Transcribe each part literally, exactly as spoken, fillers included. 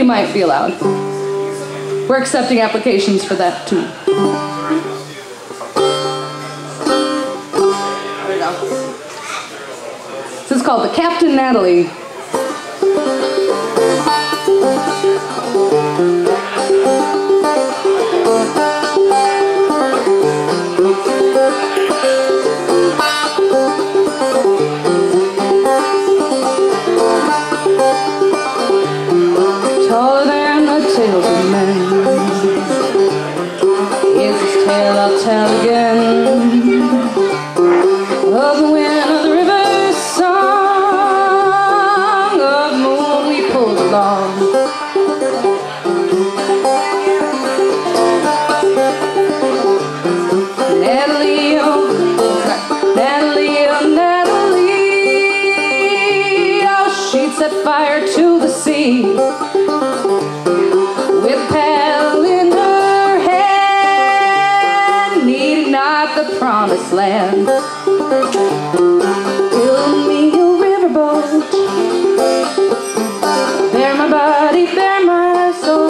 might be allowed. We're accepting applications for that too. There we go. This is called the Captain Natalie. Taller than the tails of men is this tale I'll tell again of the wind of the river song of the moon we pulled along. Natalie, oh, Natalie, oh, Natalie, oh, she'd set fire to the sea with paddle in her hand, needing not the promised land. Build me a riverboat, bear my body, bear my soul.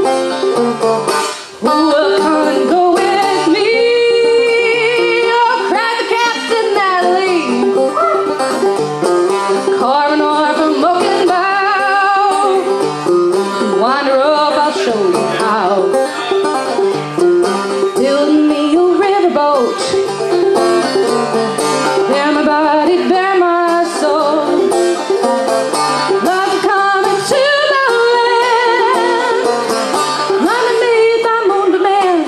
Who will come and go with me? Oh, cried the Captain Natalie, carving oar from oaken bow. Wander up, I'll show you how. Build me a riverboat, bear my body, bear my soul. Love to come into the land, underneath our moon demand.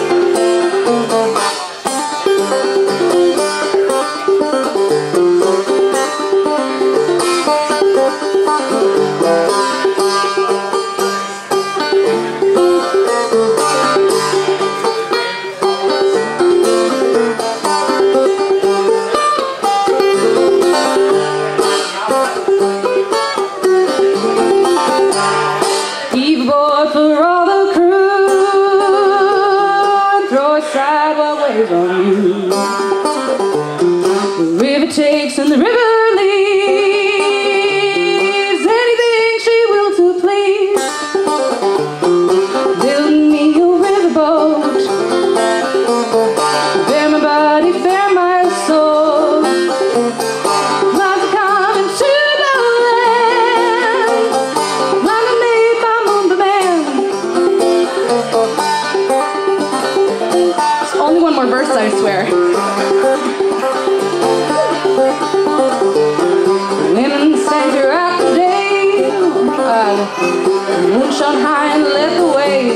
Heave aboard for all the crew, throw aside what weighs on you. The river takes and the river leaves, anything she will to please. Build me a riverboat, bear my body, bear my soul. Love to come into the land, underneath my moon demand. There's only one more verse, I swear. Women sang throughout the day, uh, the moon shone high and led the way.